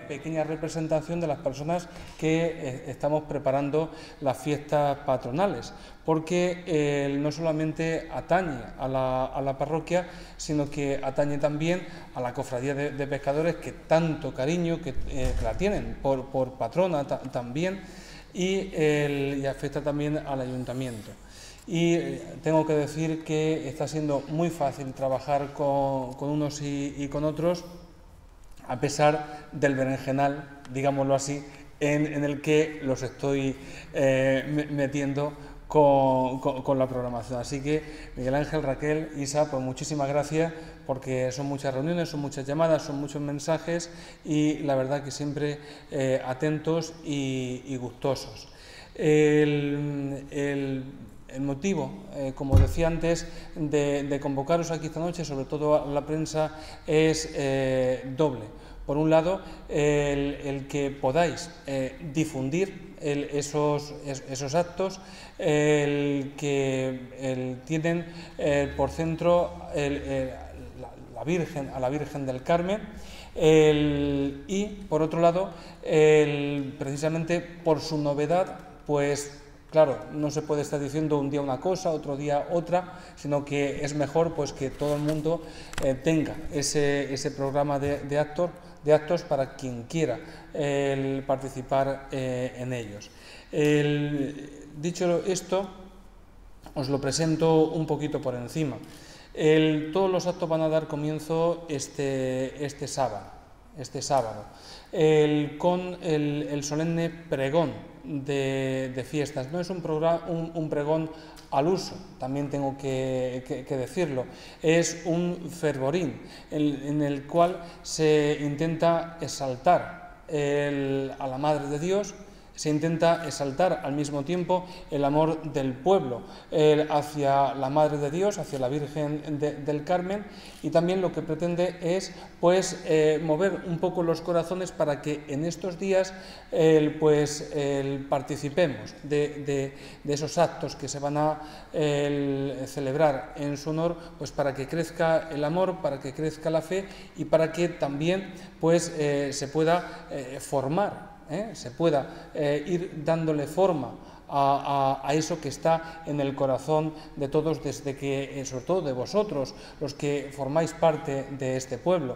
pequeña representación de las personas que estamos preparando las fiestas patronales, porque no solamente atañe a la parroquia, sino que atañe también a la cofradía de pescadores, que tanto cariño que la tienen por patrona también, y afecta también al ayuntamiento. Y tengo que decir que está siendo muy fácil trabajar con unos y con otros, a pesar del berenjenal, digámoslo así, en el que los estoy metiendo con la programación. Así que Miguel Ángel, Raquel, Isa, pues muchísimas gracias, porque son muchas reuniones, son muchas llamadas, son muchos mensajes y la verdad que siempre atentos y gustosos. El motivo, como decía antes, de convocaros aquí esta noche, sobre todo a la prensa, es doble. Por un lado, el que podáis difundir esos actos, que tienen por centro a la Virgen del Carmen, y por otro lado, precisamente por su novedad, pues claro, no se puede estar diciendo un día una cosa, otro día otra, sino que es mejor pues que todo el mundo tenga ese programa de actos para quien quiera participar en ellos. Dicho esto, os lo presento un poquito por encima. Todos los actos van a dar comienzo este sábado, con el solemne pregón de fiestas. No es un pregón al uso, también tengo que decirlo, es un fervorín en el cual se intenta exaltar a la Madre de Dios, se intenta exaltar al mismo tiempo el amor del pueblo hacia la Madre de Dios, hacia la Virgen del Carmen, y también lo que pretende es pues mover un poco los corazones para que en estos días participemos de esos actos que se van a celebrar en su honor, pues para que crezca el amor, para que crezca la fe y para que también pues se pueda formar, se pueda ir dándole forma a eso que está en el corazón de todos, desde que, sobre todo de vosotros, los que formáis parte de este pueblo,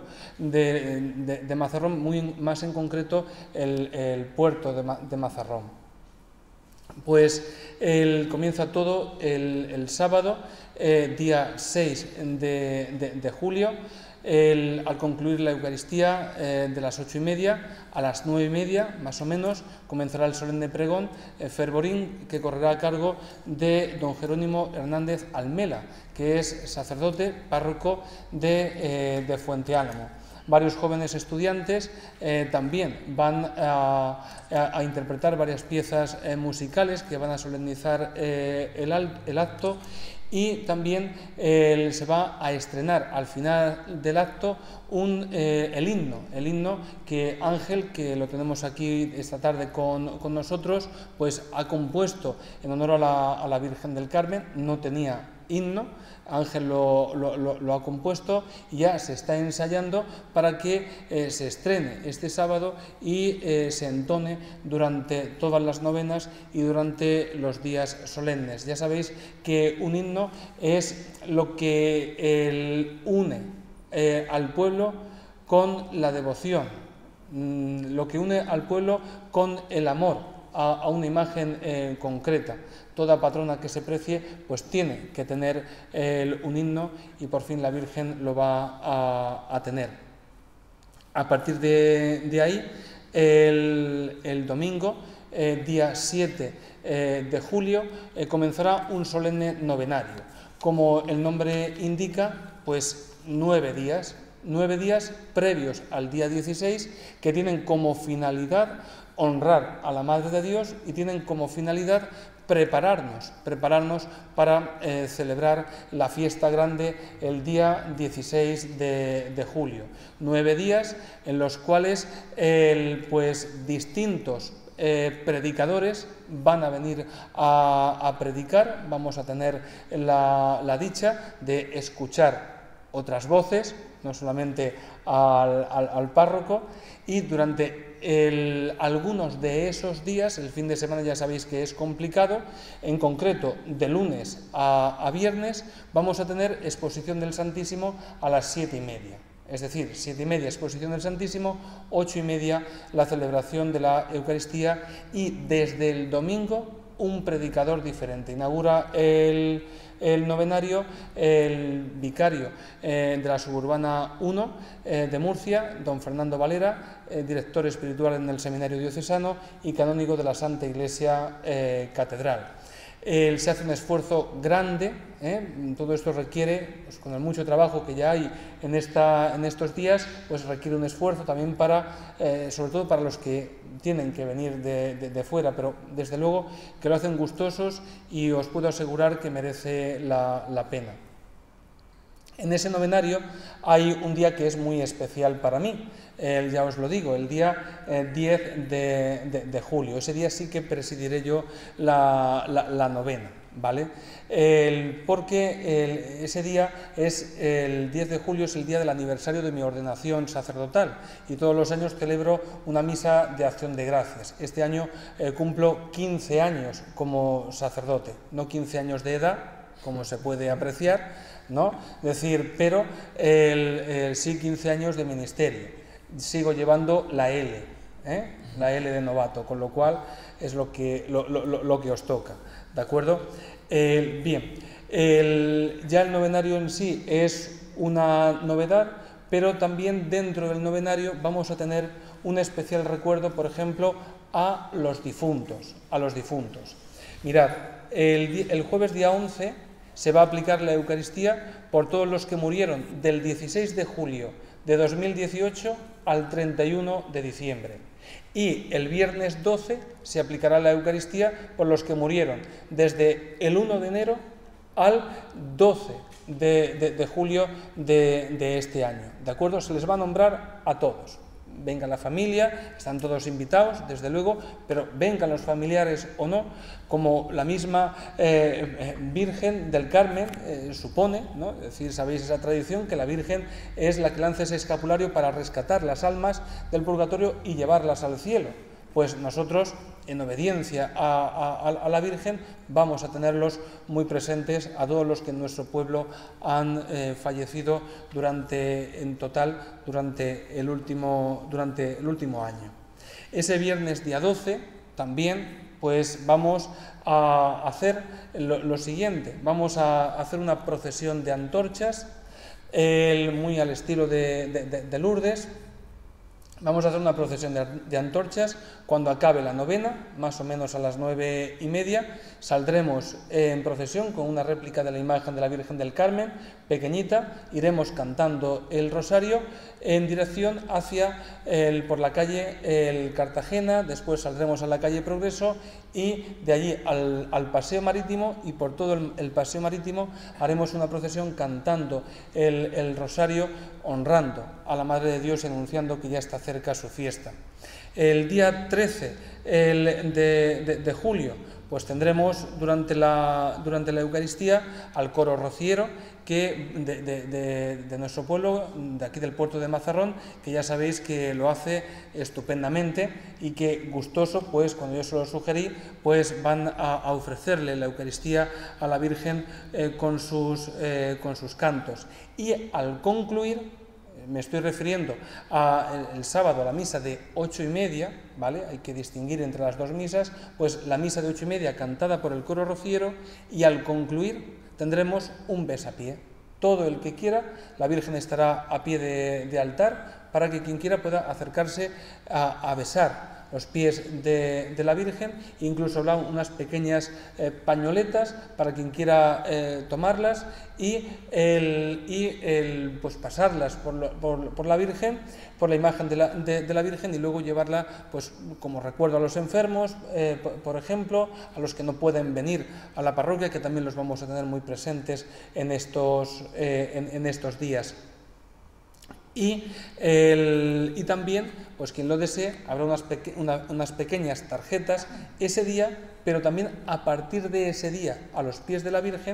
de Mazarrón, más en concreto el puerto de Mazarrón. Pues comienza todo el sábado, día 6 de julio, al concluir la Eucaristía de las 8:30, a las 9:30 más o menos comenzará el solemne pregón fervorín, que correrá a cargo de don Jerónimo Hernández Almela, que es sacerdote párroco de Fuente Álamo. Varios jóvenes estudiantes también van a interpretar varias piezas musicales que van a solemnizar el acto. Y también se va a estrenar al final del acto el himno que Ángel, que lo tenemos aquí esta tarde con nosotros, pues ha compuesto en honor a la Virgen del Carmen. No tenía himno, Ángel lo ha compuesto y ya se está ensayando para que se estrene este sábado y se entone durante todas las novenas y durante los días solemnes. Ya sabéis que un himno es lo que une al pueblo con la devoción, lo que une al pueblo con el amor a una imagen concreta. Toda patrona que se precie pues tiene que tener un himno, y por fin la Virgen lo va a tener. A partir de ahí, el domingo, día 7 de julio, comenzará un solemne novenario. Como el nombre indica, pues 9 días previos al día 16, que tienen como finalidad honrar a la Madre de Dios y tienen como finalidad prepararnos para celebrar la fiesta grande el día 16 de julio. 9 días en los cuales pues distintos predicadores van a venir a predicar. Vamos a tener la dicha de escuchar otras voces, no solamente al párroco, y durante algunos de esos días, el fin de semana ya sabéis que es complicado, en concreto de lunes a viernes vamos a tener exposición del Santísimo a las 7:30. Es decir, 7:30 exposición del Santísimo, 8:30 la celebración de la Eucaristía, y desde el domingo un predicador diferente. Inaugura el novenario el vicario de la Suburbana 1 de Murcia, don Fernando Valera, director espiritual en el Seminario Diocesano y canónigo de la Santa Iglesia Catedral. Se hace un esfuerzo grande, todo esto requiere, pues, con el mucho trabajo que ya hay en estos días, pues requiere un esfuerzo también sobre todo para los que tienen que venir de fuera, pero desde luego que lo hacen gustosos y os puedo asegurar que merece la pena. En ese novenario hay un día que es muy especial para mí, ya os lo digo, el día 10 de julio. Ese día sí que presidiré yo la novena, ¿vale? Porque ese día el 10 de julio es el día del aniversario de mi ordenación sacerdotal y todos los años celebro una misa de acción de gracias. Este año cumplo 15 años como sacerdote, no 15 años de edad, como se puede apreciar, ¿no? Pero sí 15 años de ministerio. Sigo llevando la L de novato, con lo cual es lo que os toca, ¿de acuerdo? Bien, ya el novenario en sí es una novedad, pero también dentro del novenario vamos a tener un especial recuerdo, por ejemplo, a los difuntos. Mirad, el jueves día 11 se va a aplicar la Eucaristía por todos los que murieron del 16 de julio de 2018 al 31 de diciembre. Y el viernes 12 se aplicará la Eucaristía por los que murieron desde el 1 de enero al 12 de julio de este año. ¿De acuerdo? Se les va a nombrar a todos. Venga la familia, están todos invitados, desde luego, pero vengan los familiares o no, como la misma Virgen del Carmen supone, ¿no? Es decir, sabéis esa tradición que la Virgen es la que lanza ese escapulario para rescatar las almas del purgatorio y llevarlas al cielo. Pues nosotros, en obediencia a la Virgen, vamos a tenerlos muy presentes a todos los que en nuestro pueblo han fallecido durante el último año. Ese viernes día 12 también pues vamos a hacer lo siguiente, vamos a hacer una procesión de antorchas, muy al estilo de Lourdes. Vamos a hacer una procesión de antorchas. Cuando acabe la novena, más o menos a las 9:30, saldremos en procesión con una réplica de la imagen de la Virgen del Carmen, pequeñita, iremos cantando el rosario en dirección por la calle Cartagena, después saldremos a la calle Progreso y de allí al paseo marítimo, y por todo el paseo marítimo haremos una procesión cantando el rosario, honrando a la Madre de Dios y anunciando que ya está cerca su fiesta. El día 13 de julio pues tendremos durante la Eucaristía al coro rociero de nuestro pueblo, de aquí del puerto de Mazarrón, que ya sabéis que lo hace estupendamente y que gustoso, pues cuando yo se lo sugerí, pues van a ofrecerle la Eucaristía a la Virgen con sus cantos. Y al concluir, me estoy refiriendo el sábado a la misa de 8:30, ¿vale? Hay que distinguir entre las dos misas, pues la misa de 8:30 cantada por el coro rociero, y al concluir tendremos un besapié. Todo el que quiera, la Virgen estará a pie de altar para que quien quiera pueda acercarse a besar los pies de la Virgen, incluso habrá unas pequeñas pañoletas para quien quiera tomarlas y pues pasarlas por la Virgen, por la imagen de la Virgen, y luego llevarla pues como recuerdo a los enfermos, por ejemplo, a los que no pueden venir a la parroquia, que también los vamos a tener muy presentes en estos días. Y también, pues quien lo desee, habrá unas pequeñas tarjetas ese día, pero también a partir de ese día, a los pies de la Virgen,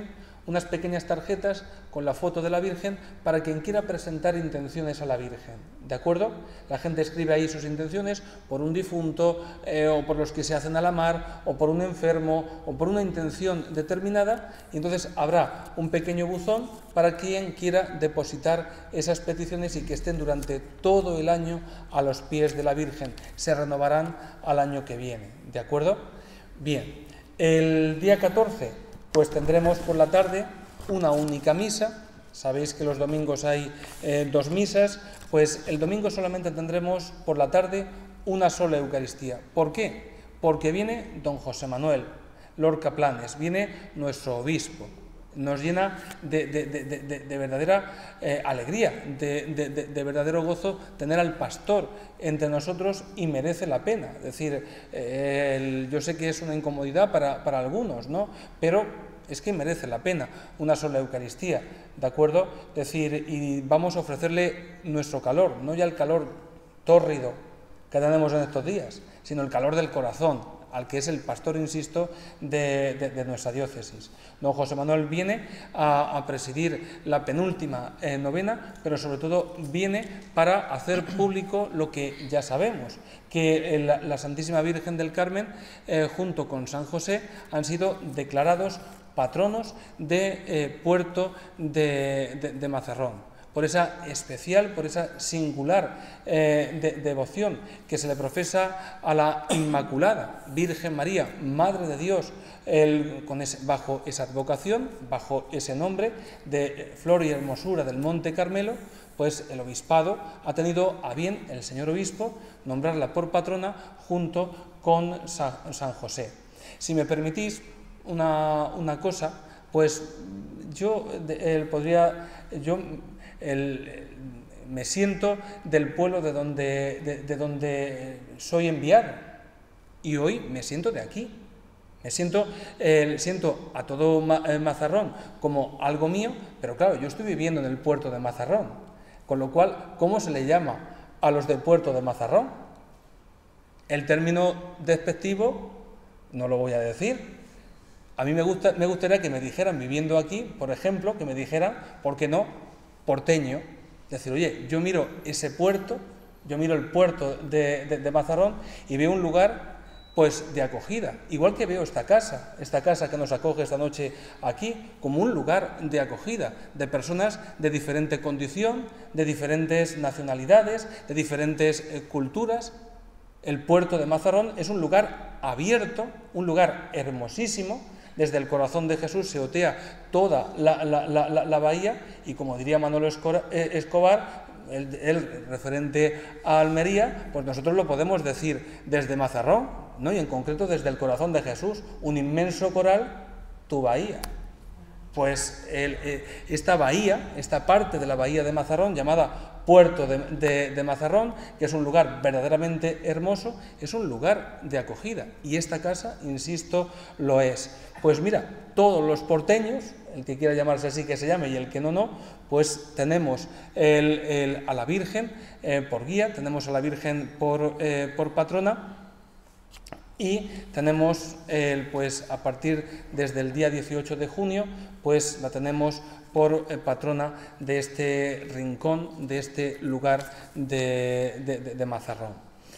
unas pequeñas tarjetas con la foto de la Virgen para quien quiera presentar intenciones a la Virgen, ¿de acuerdo? La gente escribe ahí sus intenciones por un difunto, o por los que se hacen a la mar, o por un enfermo, o por una intención determinada, y entonces habrá un pequeño buzón para quien quiera depositar esas peticiones y que estén durante todo el año a los pies de la Virgen. Se renovarán al año que viene, ¿de acuerdo? Bien, el día 14 pues tendremos por la tarde una única misa. Sabéis que los domingos hay 2 misas, pues el domingo solamente tendremos por la tarde una sola Eucaristía. ¿Por qué? Porque viene don José Manuel Lorca Planes, viene nuestro obispo. Nos llena de verdadera alegría, de verdadero gozo tener al pastor entre nosotros, y merece la pena. Es decir, yo sé que es una incomodidad para algunos, ¿no? Pero es que merece la pena una sola Eucaristía, ¿de acuerdo? Es decir, y vamos a ofrecerle nuestro calor, no ya el calor tórrido que tenemos en estos días, sino el calor del corazón, al que es el pastor, insisto, de nuestra diócesis. Don José Manuel viene a presidir la penúltima novena, pero sobre todo viene para hacer público lo que ya sabemos, que la Santísima Virgen del Carmen, junto con San José, han sido declarados patronos de Puerto de Mazarrón. Por esa especial, por esa singular devoción que se le profesa a la Inmaculada Virgen María, Madre de Dios, bajo esa advocación, bajo ese nombre de Flor y Hermosura del Monte Carmelo, pues el obispado ha tenido a bien, el señor obispo, nombrarla por patrona junto con San José. Si me permitís una cosa, pues me siento del pueblo de donde soy enviado, y hoy me siento de aquí. Siento a todo Mazarrón como algo mío, pero claro, yo estoy viviendo en el puerto de Mazarrón, con lo cual, ¿cómo se le llama a los del puerto de Mazarrón? El término despectivo no lo voy a decir. A mí me gustaría que me dijeran, viviendo aquí, por ejemplo, que me dijeran, ¿por qué no?, porteño. Decir, oye, yo miro ese puerto, yo miro el puerto de Mazarrón y veo un lugar, pues, de acogida. Igual que veo esta casa que nos acoge esta noche aquí, como un lugar de acogida de personas de diferente condición, de diferentes nacionalidades, de diferentes culturas. El puerto de Mazarrón es un lugar abierto, un lugar hermosísimo. Desde el corazón de Jesús se otea toda la bahía, y como diría Manolo Escobar, el referente a Almería, pues nosotros lo podemos decir desde Mazarrón, ¿no? Y en concreto desde el corazón de Jesús, un inmenso coral, tu bahía. Pues esta bahía, esta parte de la bahía de Mazarrón, llamada Puerto de Mazarrón, que es un lugar verdaderamente hermoso, es un lugar de acogida, y esta casa, insisto, lo es. Pues mira, todos los porteños, el que quiera llamarse así que se llame, y el que no, pues tenemos a la Virgen por guía, tenemos a la Virgen por patrona, y tenemos, pues a partir desde el día 18 de junio, pues la tenemos por patrona de este rincón, de este lugar de Mazarrón.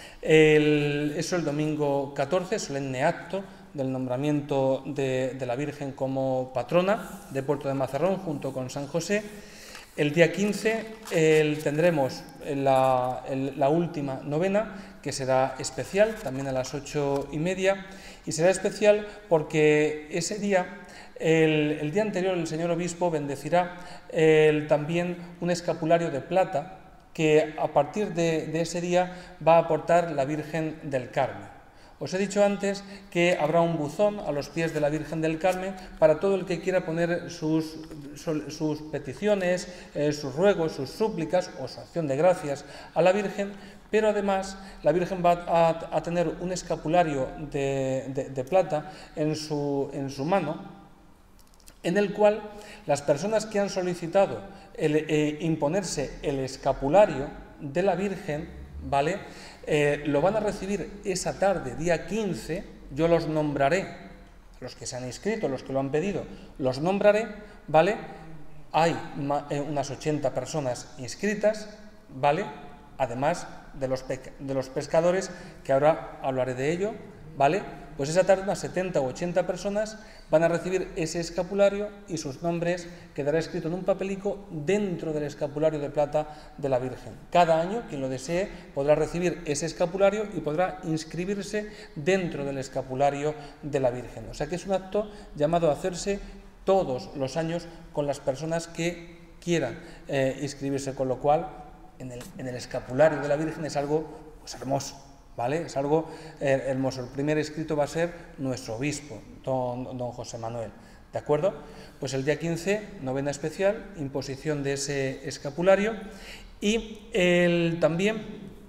Eso el domingo 14, solemne acto del nombramiento de la Virgen como patrona de Puerto de Mazarrón junto con San José. El día 15 tendremos la última novena, que será especial, también a las 8:30, y será especial porque ese día, el día anterior, el señor obispo bendecirá también un escapulario de plata que a partir de ese día va a aportar la Virgen del Carmen. Os he dicho antes que habrá un buzón a los pies de la Virgen del Carmen para todo el que quiera poner sus peticiones, sus ruegos, sus súplicas o su acción de gracias a la Virgen, pero además la Virgen va a tener un escapulario de plata en su mano, en el cual las personas que han solicitado imponerse el escapulario de la Virgen, ¿vale?, lo van a recibir esa tarde, día 15, yo los nombraré, los que se han inscrito, los que lo han pedido, los nombraré, ¿vale? Hay unas 80 personas inscritas, ¿vale? Además de los pescadores, que ahora hablaré de ello, ¿vale? Pues esa tarde unas 70 o 80 personas van a recibir ese escapulario y sus nombres quedará escrito en un papelico dentro del escapulario de plata de la Virgen. Cada año, quien lo desee, podrá recibir ese escapulario y podrá inscribirse dentro del escapulario de la Virgen. O sea que es un acto llamado a hacerse todos los años con las personas que quieran inscribirse, con lo cual en el escapulario de la Virgen es algo pues, hermoso, ¿vale? Es algo hermoso. El primer inscrito va a ser nuestro obispo, don José Manuel, ¿de acuerdo? Pues el día 15, novena especial, imposición de ese escapulario, y también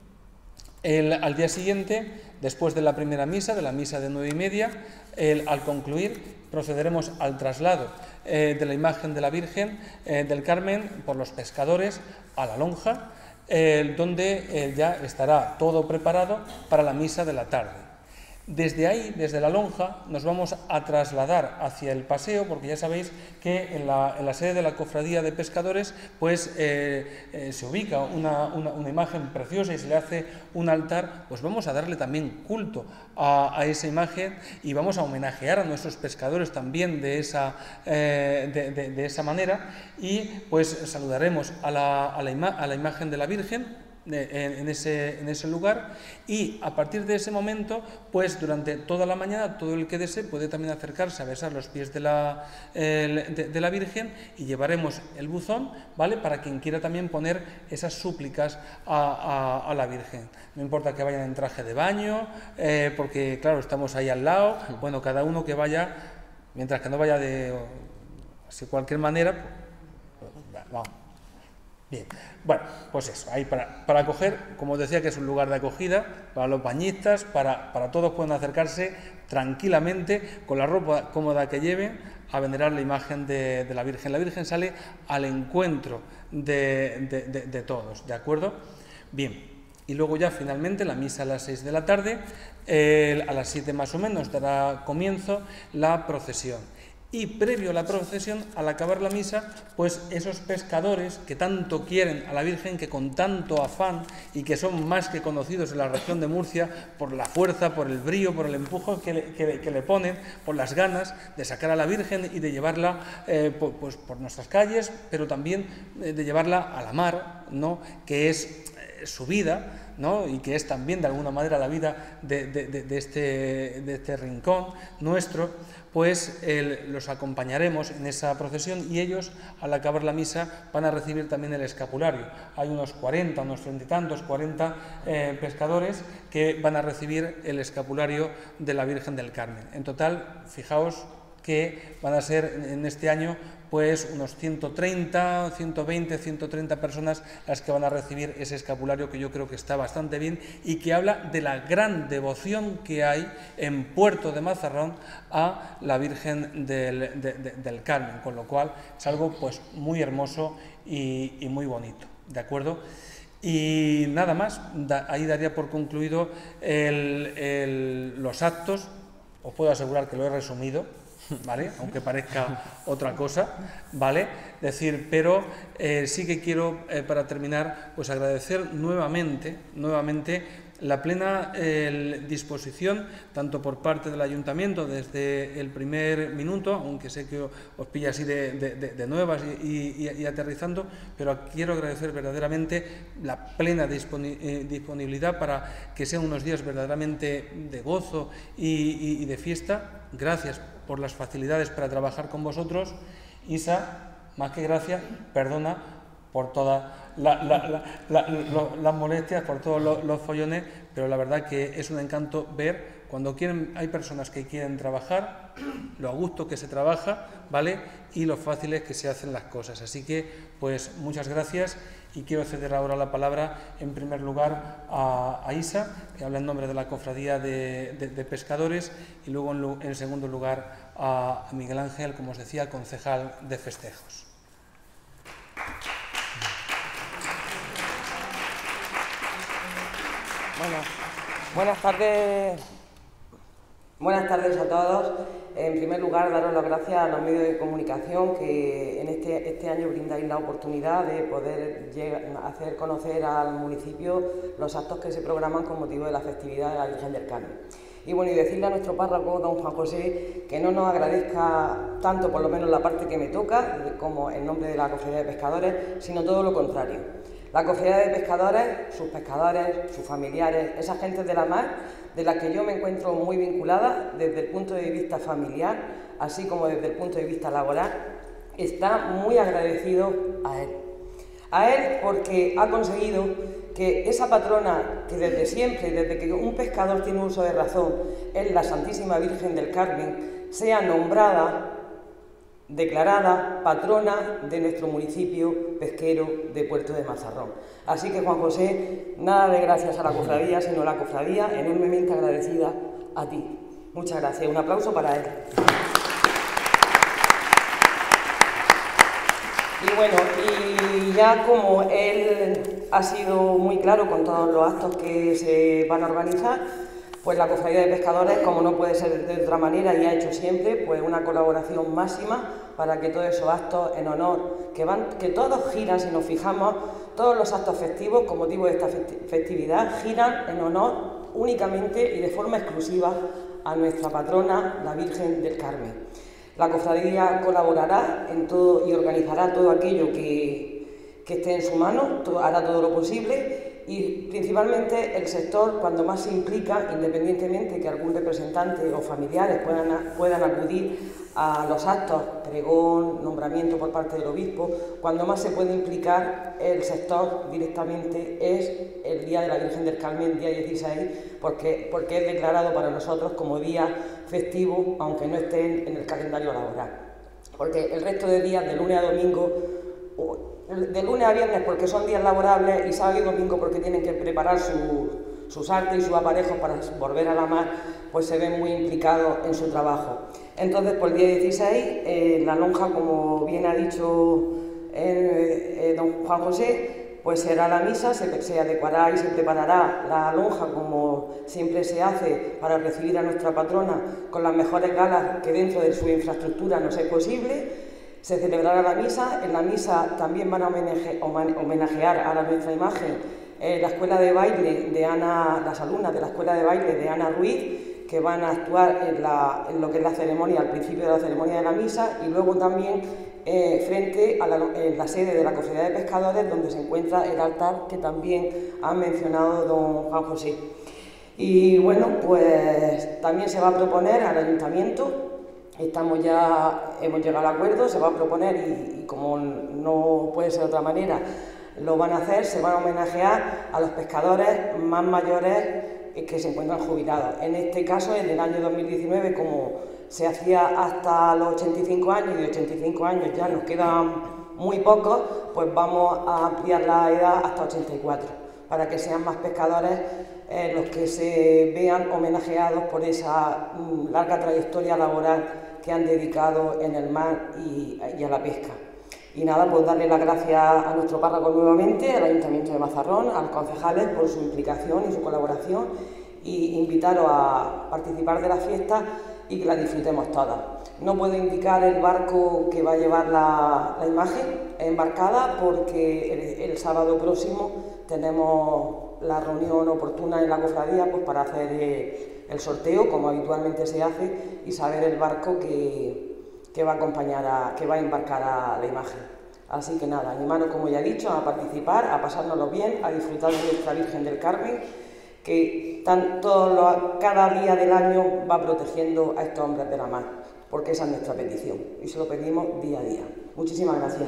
al día siguiente, después de la primera misa, de la misa de 9:30, al concluir procederemos al traslado de la imagen de la Virgen del Carmen por los pescadores a la lonja, donde ya estará todo preparado para la misa de la tarde. Desde ahí, desde la lonja, nos vamos a trasladar hacia el paseo, porque ya sabéis que en la sede de la Cofradía de Pescadores pues se ubica una imagen preciosa y se le hace un altar. Pues vamos a darle también culto a esa imagen y vamos a homenajear a nuestros pescadores también de esa manera, y pues saludaremos a la imagen de la Virgen en ese lugar, y a partir de ese momento, pues durante toda la mañana, todo el que desee puede también acercarse a besar los pies de la Virgen, y llevaremos el buzón, ¿vale?, para quien quiera también poner esas súplicas a la Virgen. No importa que vayan en traje de baño, porque claro, estamos ahí al lado, bueno, cada uno que vaya, mientras que no vaya de cualquier manera, pues, vamos. Bien, bueno, pues eso, ahí para acoger, como os decía, que es un lugar de acogida para los bañistas, para todos pueden acercarse tranquilamente con la ropa cómoda que lleven a venerar la imagen de la Virgen. La Virgen sale al encuentro de todos, ¿de acuerdo? Bien, y luego ya finalmente la misa a las 6 de la tarde, a las 7 más o menos dará comienzo la procesión. Y previo a la procesión, al acabar la misa, pues esos pescadores que tanto quieren a la Virgen, que con tanto afán y que son más que conocidos en la región de Murcia por la fuerza, por el brío, por el empujón que le ponen, por las ganas de sacar a la Virgen y de llevarla pues por nuestras calles, pero también de llevarla a la mar, ¿no?, que es su vida, ¿no?, y que es también de alguna manera la vida de este rincón nuestro, pues los acompañaremos en esa procesión, y ellos al acabar la misa van a recibir también el escapulario. Hay unos 40, unos 30 y tantos, 40 pescadores que van a recibir el escapulario de la Virgen del Carmen. En total, fijaos que van a ser en este año pues unos 130, 120, 130 personas las que van a recibir ese escapulario, que yo creo que está bastante bien y que habla de la gran devoción que hay en Puerto de Mazarrón a la Virgen del Carmen, con lo cual es algo pues muy hermoso y muy bonito, ¿de acuerdo? Y nada más, ahí daría por concluido los actos. Os puedo asegurar que lo he resumido, ¿vale?, aunque parezca otra cosa, ¿vale? Pero sí que quiero, para terminar, pues agradecer nuevamente la plena disposición, tanto por parte del Ayuntamiento desde el primer minuto, aunque sé que os pilla así de nuevas y aterrizando, pero quiero agradecer verdaderamente la plena disponibilidad para que sean unos días verdaderamente de gozo y de fiesta. Gracias por las facilidades para trabajar con vosotros. Isa, más que gracias, perdona por todas las molestias, por todos los follones, pero la verdad que es un encanto ver cuando hay personas que quieren trabajar, lo a gusto que se trabaja, ¿vale?, y lo fáciles que se hacen las cosas. Así que, pues, muchas gracias, y quiero ceder ahora la palabra, en primer lugar, a Isa, que habla en nombre de la Cofradía de Pescadores, y luego, en segundo lugar, a Miguel Ángel, como os decía, concejal de festejos. Bueno, buenas tardes, Buenas tardes a todos. En primer lugar, daros las gracias a los medios de comunicación que en este año brindáis la oportunidad de poder hacer conocer al municipio los actos que se programan con motivo de la festividad de la Virgen del Carmen. Y bueno, y decirle a nuestro párroco, don Juan José, que no nos agradezca tanto, por lo menos la parte que me toca, como en nombre de la Cofradía de Pescadores, sino todo lo contrario. La Cofradía de Pescadores, sus familiares, esa gente de la mar, de la que yo me encuentro muy vinculada desde el punto de vista familiar, así como desde el punto de vista laboral, está muy agradecido a él. A él porque ha conseguido que esa patrona que desde siempre, desde que un pescador tiene uso de razón, es la Santísima Virgen del Carmen, sea nombrada, declarada patrona de nuestro municipio pesquero de Puerto de Mazarrón. Así que, Juan José, nada de gracias a la cofradía, sino la cofradía enormemente agradecida a ti. Muchas gracias. Un aplauso para él. Y bueno, y ya como él ha sido muy claro con todos los actos que se van a organizar, pues la Cofradía de Pescadores, como no puede ser de otra manera y ha hecho siempre, pues una colaboración máxima para que todos esos actos en honor, que todos giran, si nos fijamos, todos los actos festivos con motivo de esta festividad giran en honor únicamente y de forma exclusiva a nuestra patrona, la Virgen del Carmen. La cofradía colaborará en todo y organizará todo aquello que esté en su mano, hará todo lo posible. Y principalmente el sector, cuando más se implica, independientemente que algún representante o familiares puedan acudir a los actos, pregón, nombramiento por parte del obispo, cuando más se puede implicar el sector directamente es el Día de la Virgen del Carmen, día 16, porque es declarado para nosotros como día festivo, aunque no esté en el calendario laboral. Porque el resto de días, de lunes a domingo, de lunes a viernes porque son días laborables y sábado y domingo porque tienen que preparar sus artes y sus aparejos para volver a la mar, pues se ven muy implicados en su trabajo. Entonces, por el día 16, la lonja, como bien ha dicho don Juan José, pues será la misa, se adecuará y se preparará la lonja como siempre se hace para recibir a nuestra patrona con las mejores galas que dentro de su infraestructura nos es posible. Se celebrará la misa. En la misa también van a homenajear a nuestra imagen la escuela de baile de Ana, las alumnas de la escuela de baile de Ana Ruiz, que van a actuar en lo que es la ceremonia, al principio de la ceremonia de la misa, y luego también frente a la sede de la Cofradía de Pescadores, donde se encuentra el altar que también ha mencionado don Juan José. Y bueno, pues también se va a proponer al ayuntamiento. Hemos llegado al acuerdo, se va a proponer y como no puede ser de otra manera, lo van a hacer, se van a homenajear a los pescadores más mayores que se encuentran jubilados. En este caso, en el año 2019, como se hacía hasta los 85 años y de 85 años ya nos quedan muy pocos, pues vamos a ampliar la edad hasta 84, para que sean más pescadores los que se vean homenajeados por esa larga trayectoria laboral que han dedicado en el mar y a la pesca. Y nada, pues darle las gracias a nuestro párroco nuevamente, al Ayuntamiento de Mazarrón, a los concejales por su implicación y su colaboración, y invitaros a participar de la fiesta y que la disfrutemos todas. No puedo indicar el barco que va a llevar la imagen embarcada porque el sábado próximo tenemos la reunión oportuna en la cofradía pues para hacer el sorteo, como habitualmente se hace, y saber el barco que va a embarcar a la imagen. Así que nada, animaros, como ya he dicho, a participar, a pasárnoslo bien, a disfrutar de nuestra Virgen del Carmen, que cada día del año va protegiendo a estos hombres de la mar, porque esa es nuestra petición y se lo pedimos día a día. Muchísimas gracias.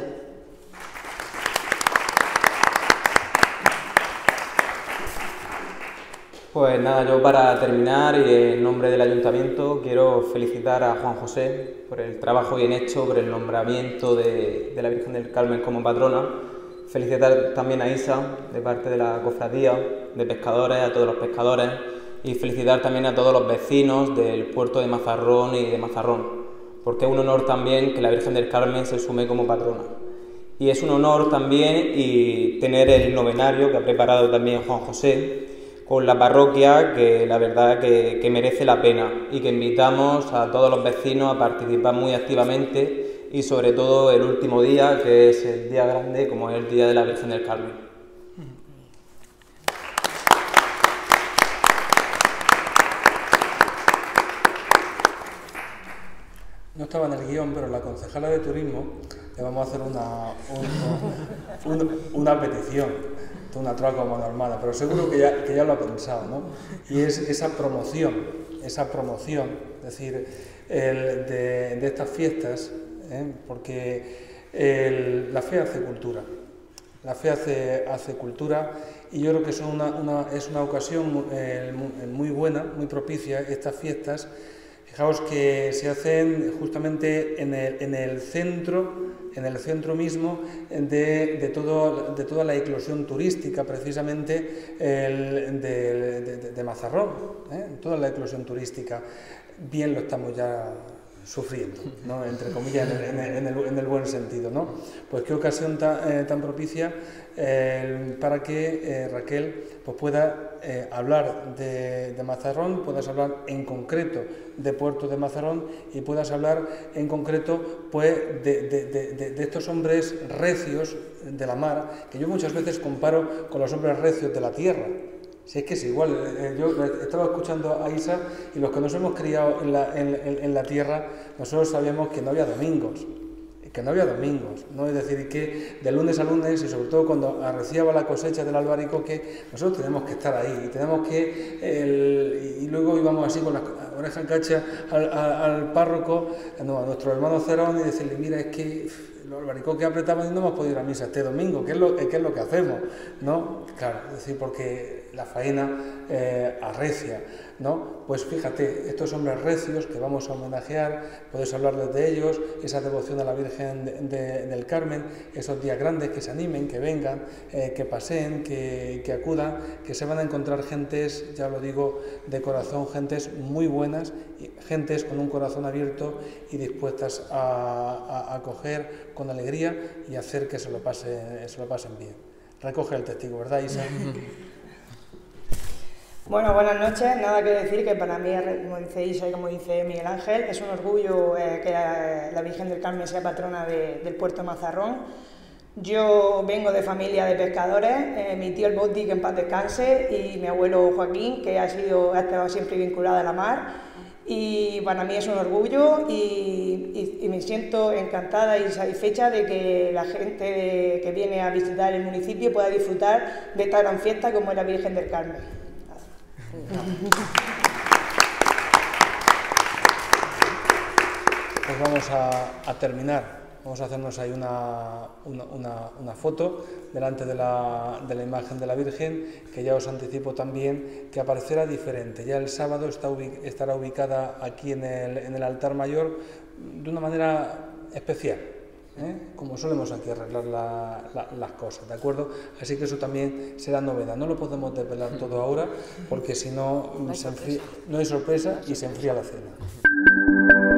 Pues nada, yo para terminar y en nombre del Ayuntamiento quiero felicitar a Juan José por el trabajo bien hecho, por el nombramiento de la Virgen del Carmen como patrona. Felicitar también a Isa de parte de la cofradía de pescadores, a todos los pescadores, y felicitar también a todos los vecinos del puerto de Mazarrón y de Mazarrón, porque es un honor también que la Virgen del Carmen se sume como patrona. Y es un honor también y tener el novenario que ha preparado también Juan José, con la parroquia, que la verdad que merece la pena, y que invitamos a todos los vecinos a participar muy activamente, y sobre todo el último día, que es el día grande, como es el Día de la Virgen del Carmen. No estaba en el guión, pero la concejala de turismo le vamos a hacer una petición, una troca como normada, pero seguro que ya lo ha pensado, ¿no? Y es esa promoción, es decir, de estas fiestas, porque la fe hace cultura. La fe hace cultura, y yo creo que es una ocasión muy buena, muy propicia, estas fiestas. Fijaos que se hacen justamente en el centro mismo de toda la eclosión turística, precisamente de Mazarrón, toda la eclosión turística. Bien lo estamos ya sufriendo, ¿no? Entre comillas, en el buen sentido, ¿no? Pues qué ocasión tan propicia para que Raquel pues pueda hablar de Mazarrón, puedas hablar en concreto de Puerto de Mazarrón, y puedas hablar en concreto pues de estos hombres recios de la mar, que yo muchas veces comparo con los hombres recios de la tierra. Si es que es igual, yo estaba escuchando a Isa, y los que nos hemos criado en la tierra, nosotros sabíamos que no había domingos, ¿no? Es decir, que de lunes a lunes, y sobre todo cuando arreciaba la cosecha del albaricoque, nosotros tenemos que estar ahí, y tenemos que, y luego íbamos así con las orejas cachas al párroco, a nuestro hermano Cerón, y decirle, mira, es que los albaricoques apretaban y no hemos podido ir a misa este domingo, ¿qué es lo que hacemos? ¿No? Claro, es decir, porque la faena arrecia, ¿no? Pues fíjate, estos hombres recios que vamos a homenajear, puedes hablarles de ellos, esa devoción a la Virgen del Carmen, esos días grandes, que se animen, que vengan, que paseen, que acudan, que se van a encontrar gentes, ya lo digo, de corazón, gentes muy buenas, gentes con un corazón abierto y dispuestas a acoger con alegría y hacer que se lo pasen bien. Recoge el testigo, ¿verdad, Isa? Bueno, buenas noches. Nada que decir, que para mí, como dice Isa y como dice Miguel Ángel, es un orgullo que la Virgen del Carmen sea patrona del puerto de Mazarrón. Yo vengo de familia de pescadores, mi tío el Boti, que en paz descanse, y mi abuelo Joaquín, que ha estado siempre vinculado a la mar. Y para mí es un orgullo, y me siento encantada y satisfecha de que la gente que viene a visitar el municipio pueda disfrutar de esta gran fiesta como es la Virgen del Carmen. Pues vamos a terminar, vamos a hacernos ahí una foto delante de la imagen de la Virgen, que ya os anticipo también que aparecerá diferente. Ya el sábado estará ubicada aquí en el altar mayor de una manera especial, como solemos aquí arreglar las cosas, ¿de acuerdo? Así que eso también será novedad. No lo podemos desvelar todo ahora, porque si no, no hay sorpresa y se enfría la cena.